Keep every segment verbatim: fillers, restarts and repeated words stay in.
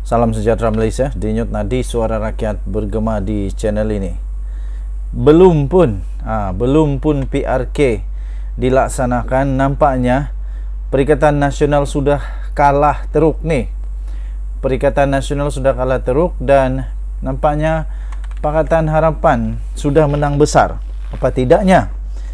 Salam sejahtera Malaysia, denyut nadi suara rakyat bergema di channel ini. Belum pun, ha, belum pun P R K dilaksanakan, nampaknya Perikatan Nasional sudah kalah teruk nih. Perikatan Nasional sudah kalah teruk dan nampaknya Pakatan Harapan sudah menang besar. Apa tidaknya?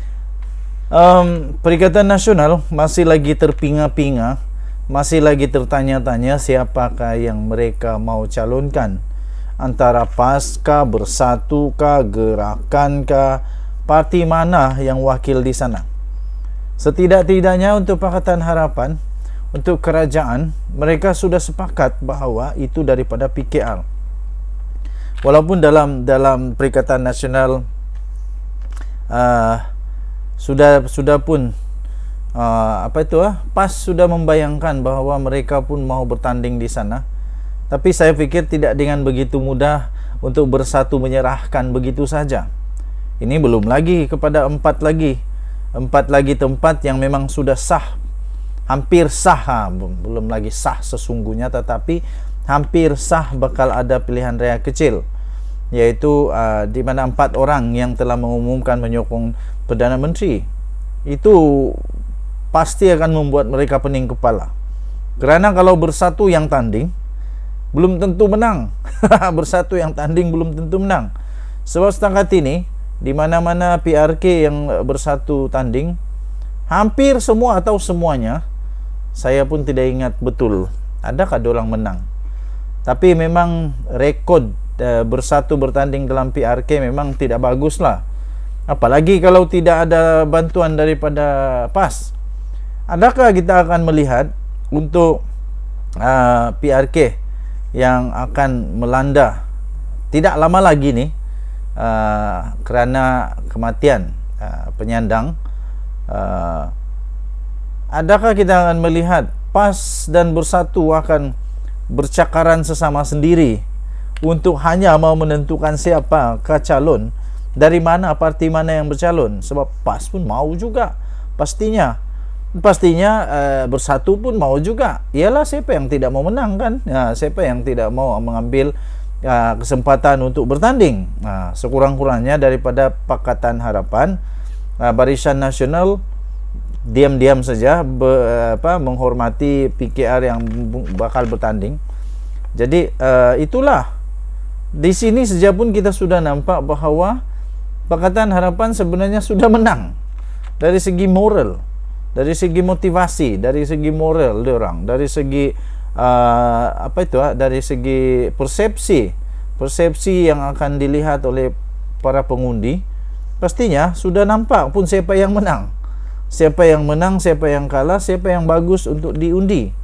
Um, Perikatan Nasional masih lagi terpinga-pinga, masih lagi tertanya-tanya siapakah yang mereka mau calonkan, antara PAS kah, Bersatu kah, Gerakan kah, parti mana yang wakil di sana. Setidak-tidaknya untuk Pakatan Harapan, untuk kerajaan, mereka sudah sepakat bahawa itu daripada P K R. Walaupun dalam dalam Perikatan Nasional uh, sudah sudah pun Uh, apa itu ah PAS sudah membayangkan bahawa mereka pun mau bertanding di sana, tapi saya fikir tidak dengan begitu mudah untuk Bersatu menyerahkan begitu saja. Ini belum lagi kepada empat lagi empat lagi tempat yang memang sudah sah, hampir sah, ha, belum lagi sah sesungguhnya, tetapi hampir sah bakal ada pilihan raya kecil, yaitu uh, di mana empat orang yang telah mengumumkan menyokong Perdana Menteri. Itu pasti akan membuat mereka pening kepala. Kerana kalau Bersatu yang tanding, belum tentu menang. Bersatu yang tanding belum tentu menang. Sebab setakat ini, di mana-mana P R K yang Bersatu tanding, hampir semua atau semuanya, saya pun tidak ingat betul adakah diorang menang. Tapi memang rekod uh, Bersatu bertanding dalam P R K memang tidak baguslah. Apalagi kalau tidak ada bantuan daripada PAS. Adakah kita akan melihat untuk uh, P R K yang akan melanda tidak lama lagi nih uh, kerana kematian uh, penyandang? Uh, adakah kita akan melihat PAS dan Bersatu akan bercakaran sesama sendiri untuk hanya mau menentukan siapa calon, dari mana parti mana yang bercalon? Sebab PAS pun mau juga, pastinya. Pastinya uh, Bersatu pun mau juga. Ialah siapa yang tidak mau menang kan? Ya, siapa yang tidak mau mengambil uh, kesempatan untuk bertanding? Nah, sekurang-kurangnya daripada Pakatan Harapan, uh, Barisan Nasional diam-diam saja be, apa, menghormati P K R yang bakal bertanding. Jadi uh, itulah. Di sini saja pun kita sudah nampak bahawa Pakatan Harapan sebenarnya sudah menang dari segi moral, dari segi motivasi, dari segi moral diorang, dari segi uh, apa itu uh, dari segi persepsi, persepsi yang akan dilihat oleh para pengundi, pastinya sudah nampak pun siapa yang menang, siapa yang menang, siapa yang kalah, siapa yang bagus untuk diundi.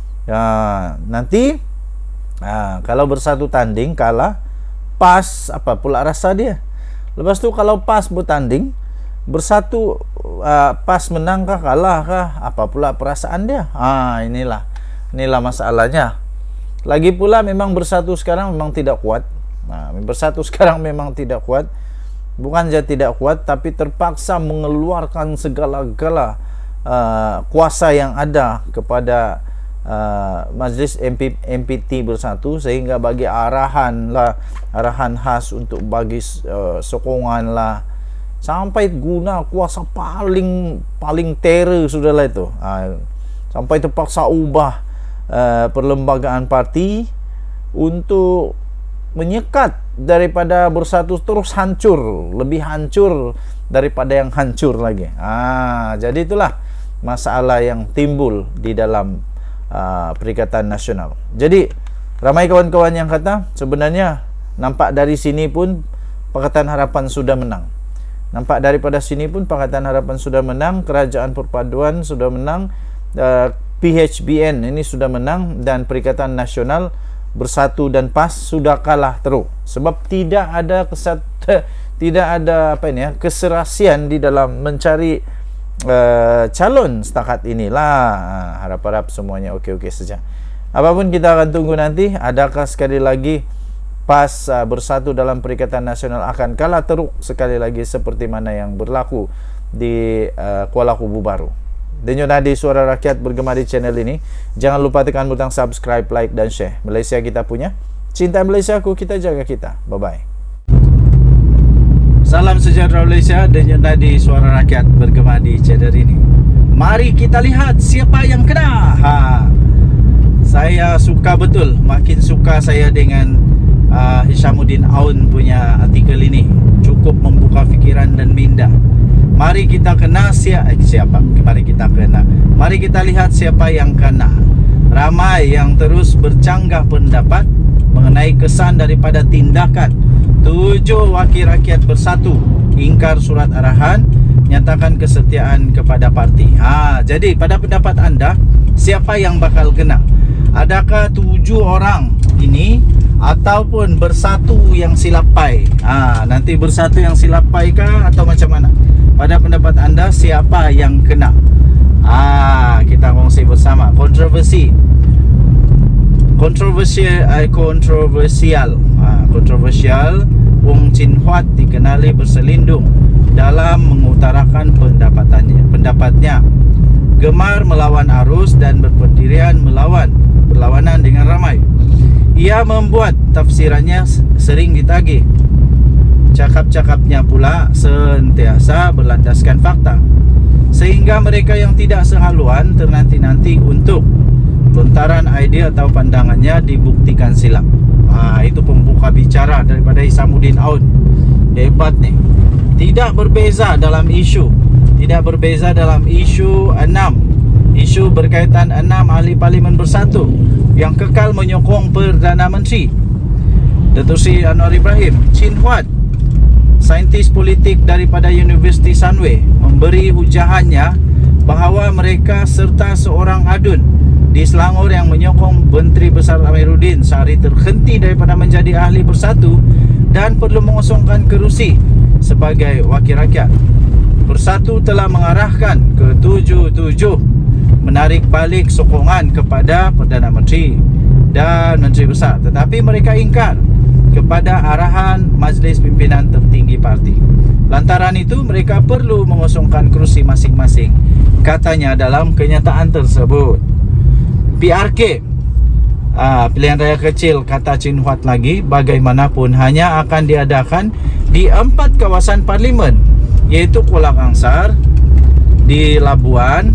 Uh, nanti uh, kalau Bersatu tanding kalah, PAS apa pula rasa dia? Lepas tu kalau PAS bertanding, Bersatu uh, PAS menang kah, kalah kah, apa pula perasaan dia? Ah, inilah inilah masalahnya. Lagi pula memang Bersatu sekarang memang tidak kuat. Nah, Bersatu sekarang memang tidak kuat. Bukan saja tidak kuat, tapi terpaksa mengeluarkan segala-gala uh, kuasa yang ada kepada uh, Majlis M P, M P T Bersatu, sehingga bagi arahan lah, arahan khas untuk bagi uh, sokongan lah, sampai guna kuasa paling paling terror sudahlah itu. Ha, sampai terpaksa ubah uh, perlembagaan parti untuk menyekat daripada Bersatu terus hancur, lebih hancur daripada yang hancur lagi. Ha, jadi itulah masalah yang timbul di dalam uh, Perikatan Nasional. Jadi ramai kawan-kawan yang kata sebenarnya nampak dari sini pun Pakatan Harapan sudah menang. Nampak daripada sini pun Pakatan Harapan sudah menang, Kerajaan Perpaduan sudah menang, uh, P H B N ini sudah menang, dan Perikatan Nasional Bersatu dan PAS sudah kalah teruk. Sebab tidak ada kesat, tidak ada apa ini ya, keserasian di dalam mencari uh, calon setakat inilah. Uh, harap-harap semuanya okey-okey saja. Apapun kita akan tunggu nanti, adakah sekali lagi PAS uh, Bersatu dalam Perikatan Nasional akan kalah teruk sekali lagi seperti mana yang berlaku di uh, Kuala Kubu Baru. Denyut nadi suara rakyat bergema di channel ini. Jangan lupa tekan butang subscribe, like dan share. Malaysia kita punya, cinta Malaysia ku, kita jaga kita. Bye bye. Salam sejahtera Malaysia. Denyut nadi suara rakyat bergema di channel ini. Mari kita lihat siapa yang kena. Ha. Saya suka betul, makin suka saya dengan uh, Hishamuddin Aun punya artikel ini. Cukup membuka fikiran dan minda. Mari kita kena siapa, eh, siapa? Mari kita kena. Mari kita lihat siapa yang kena. Ramai yang terus bercanggah pendapat mengenai kesan daripada tindakan tujuh wakil rakyat bersatu ingkar surat arahan, nyatakan kesetiaan kepada parti. Ha, jadi pada pendapat anda, siapa yang bakal kena? Adakah tujuh orang ini ataupun bersatu yang silapai? Ha, nanti bersatu yang silapai kah atau macam mana? Pada pendapat anda, siapa yang kena? Ah, kita kongsi bersama. Kontroversi, kontroversial, eh, kontroversial, ah, kontroversial. Wong Chin Huat dikenali berselindung dalam mengutarakan pendapatannya, pendapatnya. Gemar melawan arus dan berpendirian melawan berlawanan dengan ramai. Ia membuat tafsirannya sering ditagih. Cakap-cakapnya pula sentiasa berlandaskan fakta, sehingga mereka yang tidak sehaluan ternanti-nanti untuk lontaran idea atau pandangannya dibuktikan silap. Ha, itu pembuka bicara daripada Hishamuddin Aun. Hebat nih. Tidak berbeza dalam isu, tidak berbeza dalam isu enam, isu berkaitan enam ahli parlimen bersatu yang kekal menyokong Perdana Menteri Datuk Seri Anwar Ibrahim. Chin Huat, saintis politik daripada Universiti Sunway, memberi hujahannya bahawa mereka serta seorang adun di Selangor yang menyokong Menteri Besar Amiruddin sehari terhenti daripada menjadi ahli bersatu dan perlu mengosongkan kerusi sebagai wakil rakyat. Bersatu telah mengarahkan ke tujuh-tujuh menarik balik sokongan kepada Perdana Menteri dan Menteri Besar, tetapi mereka ingkar kepada arahan Majlis Pimpinan Tertinggi Parti. Lantaran itu mereka perlu mengosongkan kerusi masing-masing, katanya dalam kenyataan tersebut. P R K, ah, pilihan raya kecil, kata Chin Huat lagi, bagaimanapun hanya akan diadakan di empat kawasan parlimen, iaitu Kuala Kangsar, di Labuan,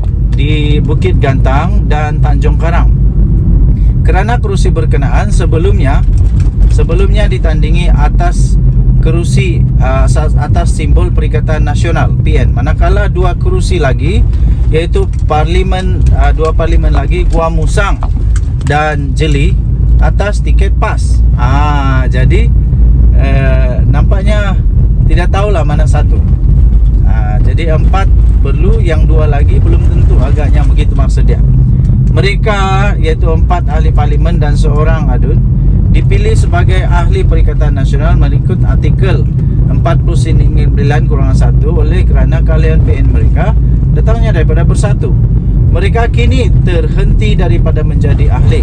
di Bukit Gantang dan Tanjung Karang. Kerana kerusi berkenaan sebelumnya sebelumnya ditandingi atas kerusi uh, atas simbol Perikatan Nasional P N, manakala dua kerusi lagi, iaitu parlimen uh, dua parlimen lagi, Gua Musang dan Jeli, atas tiket PAS. Ah, jadi uh, nampaknya tidak tahulah mana satu. Ah, jadi empat perlu, yang dua lagi belum tentu, agaknya begitu maksudnya. Mereka, iaitu empat ahli parlimen dan seorang adun, dipilih sebagai ahli Perikatan Nasional mengikut artikel empat puluh sembilan kurang satu oleh kerana kalian P N mereka datangnya daripada bersatu. Mereka kini terhenti daripada menjadi ahli.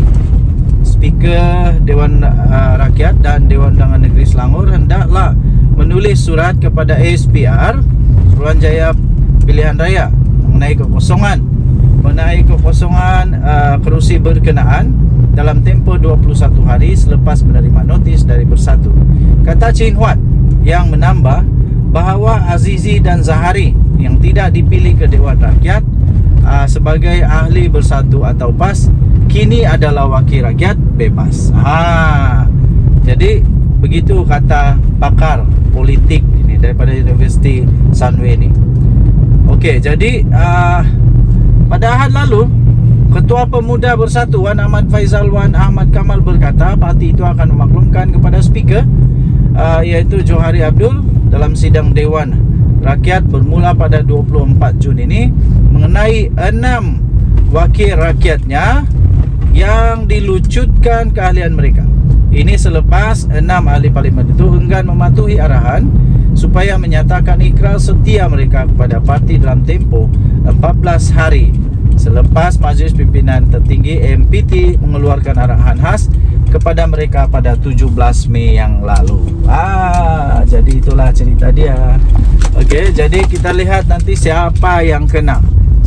Speaker Dewan uh, Rakyat dan Dewan Undangan Negeri Selangor hendaklah menulis surat kepada A S P R Suruhanjaya Pilihan Raya mengenai kekosongan mengenai kekosongan uh, kerusi berkenaan dalam tempoh dua puluh satu hari selepas menerima notis dari bersatu. Kata Chin Huat yang menambah bahawa Azizi dan Zahari yang tidak dipilih ke Dewan Rakyat uh, sebagai ahli bersatu atau PAS kini adalah wakil rakyat bebas. Ha, jadi begitu kata pakar politik ini daripada Universiti Sunway ini. Okey, jadi uh, pada ahad lalu, Ketua Pemuda Bersatu Wan Ahmad Faizal Wan Ahmad Kamal berkata parti itu akan memaklumkan kepada speaker uh, iaitu Johari Abdul dalam sidang Dewan Rakyat bermula pada dua puluh empat Jun ini mengenai enam wakil rakyatnya yang dilucutkan keahlian mereka. Ini selepas enam ahli parlimen itu enggan mematuhi arahan supaya menyatakan ikrar setia mereka kepada parti dalam tempoh empat belas hari selepas Majlis Pimpinan Tertinggi M P T mengeluarkan arahan khas kepada mereka pada tujuh belas Mei yang lalu. Ah, jadi itulah cerita dia. Okey, jadi kita lihat nanti siapa yang kena.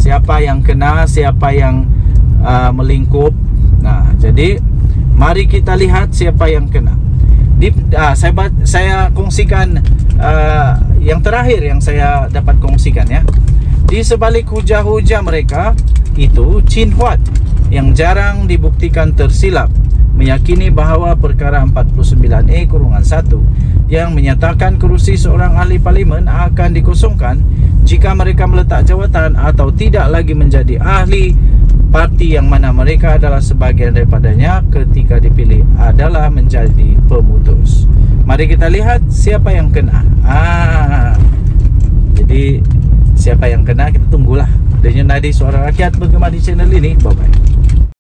siapa yang kena, siapa yang uh, melingkup. Nah, jadi mari kita lihat siapa yang kena. Di, uh, saya saya kongsikan uh, yang terakhir yang saya dapat kongsikan ya. Di sebalik hujah-hujah mereka itu Chin Huat yang jarang dibuktikan tersilap meyakini bahawa perkara empat puluh sembilan A kurungan satu yang menyatakan kerusi seorang ahli parlimen akan dikosongkan jika mereka meletak jawatan atau tidak lagi menjadi ahli parti yang mana mereka adalah sebahagian daripadanya ketika dipilih adalah menjadi pemutus. Mari kita lihat siapa yang kena. Ah, jadi siapa yang kena kita tunggulah. Denyut Nadi Suara Rakyat bergema di channel ini. Bye bye.